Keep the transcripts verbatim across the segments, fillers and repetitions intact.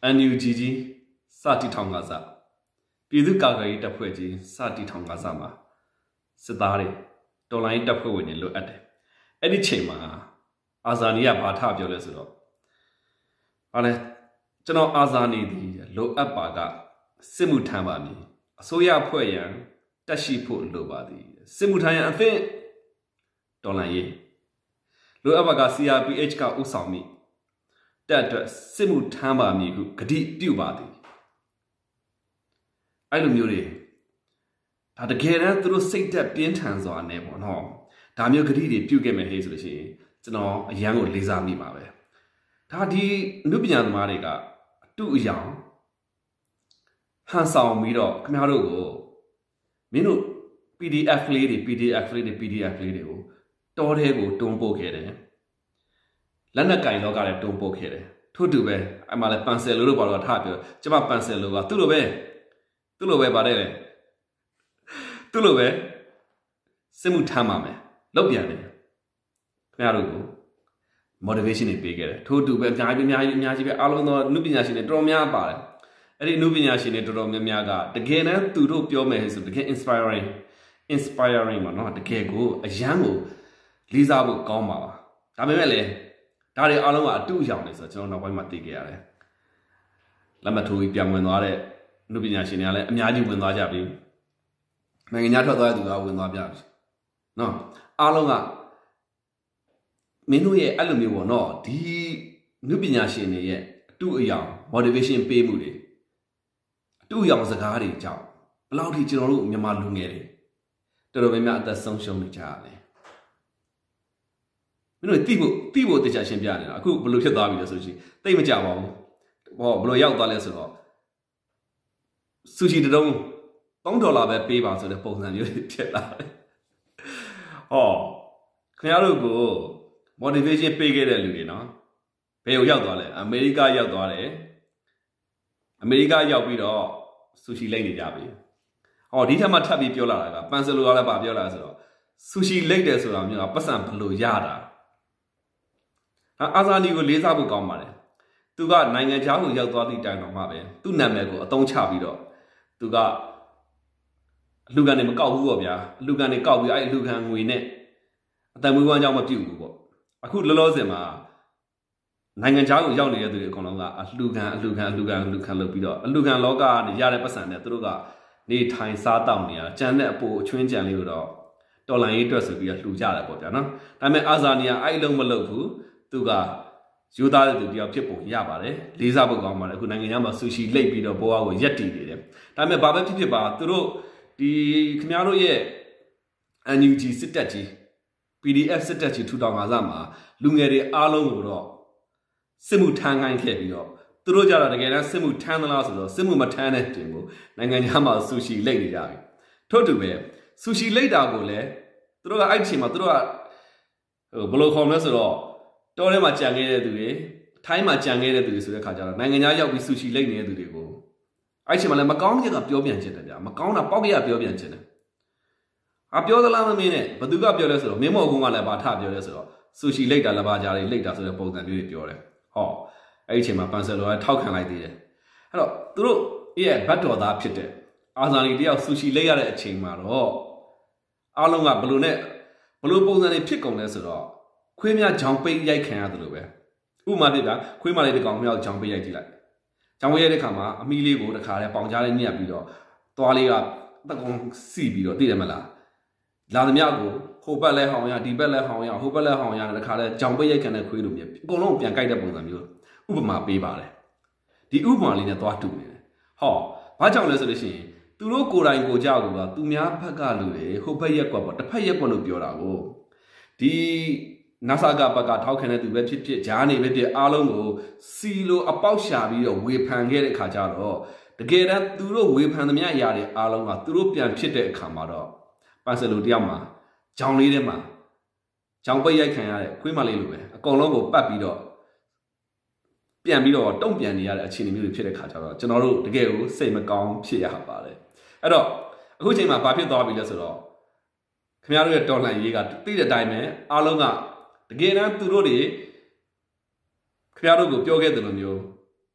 အန်ယူဂျီကြီးစတီထောင်ကစားပြည်သူ့ကာကွယ်ရေးတပ်ဖွဲ့ကြီးစတီထောင်ကစားမှာစစ်သားတွေတော်လိုင်းတပ်ဖွဲ့ဝင်တွေလိုအပ်တယ်အဲ့ဒီချိန်မှာအာဇာနီကဘာထပြောလဲဆိုတော့ဟာလဲကျွန်တော်အာဇာနီဒီလိုအပ်ပါကစစ်မှုထမ်းပါမည်အစိုးရဖွဲ့ရန်တက်ရှိဖို့လိုပါသည်စစ်မှုထမ်းရန်အသင့်တော်လိုင်းရေးလိုအပ်ပါက စီ အာ ပီ အိတ် ကဥဆောင်မိတက်အတွက်စစ်မှုထမ်းပါမည်ဟုဂတိပြုပါသည်အဲ့လိုမျိုးတွေဒါတကယ်တမ်းသူတို့စိတ်သက်ပြင်းထန်စွာနဲ့ပေါ့နော်ဒါမျိုးဂတိတွေပြုခဲ့မယ်ဟေးဆိုလို့ရှိရင်ကျွန်တော်အရန်ကိုလေးစားမိပါပဲဒါဒီအနုပညာသမားတွေကအတူအယောင်ဟန်ဆောင်ပြီးတော့ခင်ဗျားတို့ကိုမင်းတို့ ပီ ဒီ အက်ဖ် လေးတွေ ပီ ဒီ အက်ဖ် လေးတွေ ပီ ဒီ အက်ဖ် လေးတွေကိုတောထဲကိုတွန်းပို့ခဲ့တယ်လက်နက်ကင်လောကလည်းတွန်းပို့ခဲ့တယ်ထို့တူပဲအမှလည်းပန်ဆယ်လိုလို့ပါတော့ထားပြောကျမပန်ဆယ်လိုကသူ့လိုပဲသူ့လိုပဲပါတယ်လေသူ့လိုပဲစစ်မှုထမ်းပါမယ်လောက်ပြန်တယ်ခင်ဗျားတို့ကို motivation တွေပေးခဲ့တယ်ထို့တူပဲအများကြီးအများကြီးအများကြီးပဲအားလုံးသောအနုပညာရှင်တွေတော်တော်များပါတယ်အဲ့ဒီအနုပညာရှင်တွေတော်တော်များများကတကယ်တမ်းသူတို့ပြောမယ်ဆိုတကယ် inspiring inspiring ပါနော်တကယ်ကိုအရန်ကိုလေးစားဖို့ကောင်းပါပါဒါပေမဲ့လည်းဒါတွေအားလုံးကအတူရောင်နေဆိုတော့ကျွန်တော်နောက်ပိုင်းမှာသိခဲ့ရတယ်လက်မထိုးပြီးပြန်ဝင်သွားတဲ့အနုပညာရှင်တွေကလည်းအများကြီးဝင်သွားကြပြီနိုင်ငံခြားထွက်သွားတဲ့သူကဝင်သွားပြပြီနော်အားလုံးကမင်းတို့ရဲ့အဲ့လိုမျိုးပေါ့နော်ဒီအနုပညာရှင်တွေရဲ့အတူအယောင် motivation ပေးမှုတွေအတူအယောင်စကားတွေကြောင့်ဘယ်လောက်ထိကျွန်တော်တို့မြန်မာလူငယ်တွေတော်တော်များများအသက်ဆုံးရှုံးနေကြရတယ်မင်းတို့တိဖို့တိဖို့တရားရှင်းပြနေတာအခုဘယ်လိုဖြစ်သွားပြီလဲဆိုလို့ရှိရင်တိတ်မကြပါဘူးဟောဘယ်လိုရောက်သွားလဲဆိုတော့ဆူရှီတုံးသုံးဒေါ်လာပဲပေးပါဆိုတဲ့ပုံစံမျိုးဖြစ်လာတယ်ဟောခင်ဗျားတို့ကို motivation ပေးခဲ့တဲ့လူတွေနော်ဘယ်ကိုရောက်သွားလဲအမေရိကရောက်သွားတယ်အမေရိကရောက်ပြီးတော့ဆူရှီလိတ်နေကြပြီဟောဒီထက်မှထပ်ပြီးပြောလာတာကပန်ဆယ်လိုကလည်းပါပြောလာဆိုတော့ဆူရှီလိတ်တယ်ဆိုတာမျိုးကပတ်စံဘလို့ရတာအာဇာနီကိုလေးစားဖို့ကောင်းပါတယ်သူကနိုင်ငံခြားကိုရောက်သွားသည့်တိုင်တော်မှပဲသူ့နာမည်ကိုအသုံးချပြီးတော့သူကအလူကန်တွေမကောက်ဘူးပေါ့ဗျာအလူကန်တွေကောက်ပြီးအဲ့အလူကန်ငွေနဲ့အတန်မွေးဝမ်းကြောင်းမပြုတ်ဘူးပေါ့အခုလောလောဆယ်မှာနိုင်ငံခြားကိုရောက်နေတဲ့သူတွေအကုန်လုံးကအလူကန်အလူကန်အလူကန်အလူကန်လုပ်ပြီးတော့အလူကန်လောကကနေရတဲ့ပတ်စံနဲ့သူတို့ကနေထိုင်စားတောက်နေရကြမ်းတဲ့အပိုအချွင်းကြံလေးကိုတော့တော်လန်ရေးအတွက်ဆိုပြီးတော့လှူကြတယ်ပေါ့ဗျာနော်ဒါပေမဲ့အာဇာနီကအဲ့လုံးမလုပ်ဘူးသူကယူသားတဲ့သူတယောက်ဖြစ်ပုံရပါတယ်လေးစားဖို့ကောင်းပါတယ်အခုနိုင်ငံခြားမှာဆူရှီလိတ်ပြီးတော့ဘဝကိုရက်တည်နေတယ်ဒါပေမဲ့ဘာပဲဖြစ်ဖြစ်ပါသူတို့ဒီခင်ဗျားတို့ရဲ့ အန် ယူ ဂျီ စစ်တပ်ကြီး ပီ ဒီ အက်ဖ် စစ်တပ်ကြီးထူထောင်ကာစမှာလူငယ်တွေအားလုံးကိုတော့စစ်မှုထမ်းခိုင်းခဲ့ပြီးတော့သူတို့ကြတော့တကယ်တမ်းစစ်မှုထမ်းသလားဆိုတော့စစ်မှုမထမ်းတဲ့တင်ကိုနိုင်ငံခြားမှာဆူရှီလိတ်နေကြပြီထို့တူပဲဆူရှီလိတ်တာကိုလည်းသူတို့ကအဲ့ဒီချိန်မှာသူတို့ကဟိုဘယ်လိုခေါ်မလဲဆိုတော့တောထဲမှာကြံခဲ့တဲ့သူတွေထိုင်းမှာကြံခဲ့တဲ့သူတွေဆိုတဲ့ခါကျတော့နိုင်ငံခြားရောက်ပြီးဆူရှီလိတ်နေတဲ့သူတွေကိုအဲ့ချိန်မှာလည်းမကောင်းတဲ့ကပြောပြန်ချင်တယ်ဗျာမကောင်းတာပေါက်ရပြောပြန်ချင်တယ်အပြောသလားမမင်းနဲ့ဘသူကပြောလဲဆိုတော့မင်းမော်ကုန်းကလည်းဗာထပြောလဲဆိုတော့ဆူရှီလိတ်တာလက်ပါကြားတွေလိတ်တာဆိုတဲ့ပုံစံမျိုးတွေပြောတယ်ဟောအဲ့ဒီချိန်မှာပန်ဆယ်လိုကထောက်ခံလိုက်သေးတယ်အဲ့တော့သူတို့ရဲ့ဘတ်တော်သားဖြစ်တဲ့အာဇာနီတယောက်ဆူရှီလိတ်ရတဲ့အချိန်မှာတော့အားလုံးကဘလို့နဲ့ဘလို့ပုံစံတွေဖြစ်ကုန်လဲဆိုတော့ခွေးများဂျောင်ပိတ်ရိုက်ခံရတယ်လို့ပဲဥမာပြပြခွေးမလေးတစ်ကောင်မြောက်ဂျောင်ပိတ်ရိုက်ကြည့်လိုက်ဂျောင်ပိတ်ရိုက်တဲ့ခါမှာအမီလေးကိုတခါလဲပေါင်ကြားလေးညက်ပြီးတော့သွားလေးကတကုံစီပြီးတော့သိတယ်မလားလာသမျှကိုဟိုဘက်လဲဟောင်းရဒီဘက်လဲဟောင်းရဟိုဘက်လဲဟောင်းရတခါလဲဂျောင်ပိတ်ရိုက်ခံတဲ့ခွေးလိုမျိုးအကုန်လုံးပြန်ကြိုက်တဲ့ပုံစံမျိုးဥပမာပေးပါတယ်ဒီဥပမာလေးနဲ့သွားတူနေတယ်ဟောဘာကြောင့်လဲဆိုလို့ရှိရင်သူတို့ကိုယ်တိုင်ကိုကြောက်ကသူများဘက်ကလူတွေဟိုဘက်ရက်ကွက်ပေါ့တစ်ဖက်ရက်ကွက်လို့ပြောတာကိုဒီနာဆာကဘက်ကထောက်ခံတဲ့သူပဲဖြစ်ဖြစ်ဂျားနေပဲဖြစ်အားလုံးကိုစီလိုအပေါက်ရှာပြီးတော့ဝေဖန်ခဲ့တဲ့အခါကျတော့တကယ်တမ်းသူတို့ဝေဖန်သမျှအရာတွေအားလုံးကသူတို့ပြန်ဖြစ်တဲ့အခါမှာတော့ပန်ဆယ်လိုတယောက်မှာဂျောင်လေးထဲမှာဂျောင်ပိတ်ရိုက်ခံရတဲ့ခွေးမလေးလိုပဲအကုန်လုံးကိုပတ်ပြီးတော့ပြန်ပြီးတော့တုံ့ပြန်နေရတဲ့အခြေအနေမျိုးတွေဖြစ်တဲ့ခါကျတော့ကျွန်တော်တို့တကယ်ကိုစိတ်မကောင်းဖြစ်ရပါတယ်အဲ့တော့အခုချိန်မှာဘာဖြစ်သွားပြီလဲဆိုတော့ခင်ဗျားတို့ရဲ့တော်လှန်ရေးကသိတဲ့အတိုင်းပဲအားလုံးကတကယ်တမ်းသူတို့တွေခင်ဗျားတို့ကိုပြောခဲ့တယ်လို့မျိုး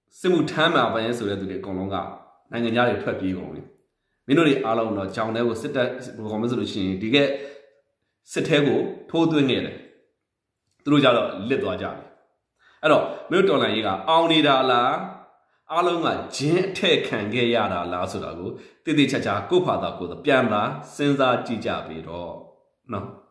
စစ်မှုထမ်းမှာပဲဆိုတဲ့သူတွေအကုန်လုံးကနိုင်ငံသားတွေထွက်ပြေးကုန်ပြီမင်းတို့တွေအားလုံးတော့ကြောင်တဲကိုစစ်တပ်ဘောမဆိုလို့ရှိရင်ဒီကစစ်ထဲကိုထိုးသွင်းနေတယ်သူတို့ကြတော့လစ်သွားကြပြီအဲ့တော့မင်းတို့တော်လှန်ရေးကအောင်နေတာလားအားလုံးကဂျင်းအထက်ခံခဲ့ရတာလားဆိုတာကိုတိတိကျကျကိုယ့်ဖာသာကိုယ်ပြန်လာစဉ်းစားကြည့်ကြပြီတော့နော်